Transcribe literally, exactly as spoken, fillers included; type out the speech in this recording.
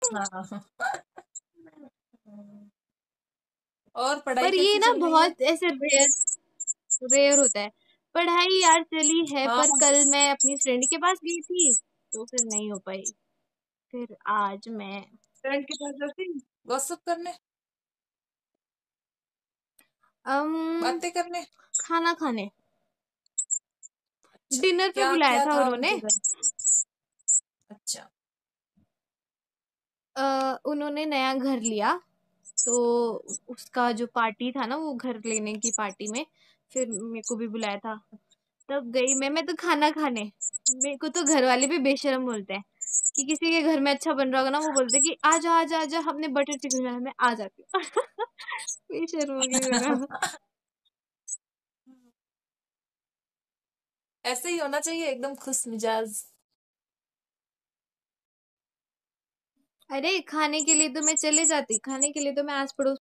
हाँ। और पढ़ाई पर ये कैसी ना चल रही है? बहुत ऐसे रेयर रेयर होता है। पढ़ाई यार चली है, हाँ। पर कल मैं अपनी फ्रेंड के पास गई थी तो फिर नहीं हो पाई। फिर आज मैं फ्रेंड के पास जाती गॉसिप करने, अम बातें करने? खाना खाने, अच्छा, डिनर पे क्या बुलाया क्या था था उन्होंने। उनके घर? अच्छा। आ, उन्होंने नया घर लिया, तो उसका जो पार्टी था ना, वो घर लेने की पार्टी में फिर मेरे को भी बुलाया था। तब गई मैं मैं तो खाना खाने। मेरे को तो घर वाले भी बेशरम बोलते हैं कि किसी के घर में अच्छा बन रहा होगा ना, वो बोलते हैं कि आजा आजा आजा, हमने बटर चिकन बनाया, मैं आ जाती हूँ। बेशरम हो गई मेरा। ऐसे ही होना चाहिए, एकदम खुश मिजाज। अरे खाने के लिए तो मैं चले जाती, खाने के लिए तो मैं आस पड़ोस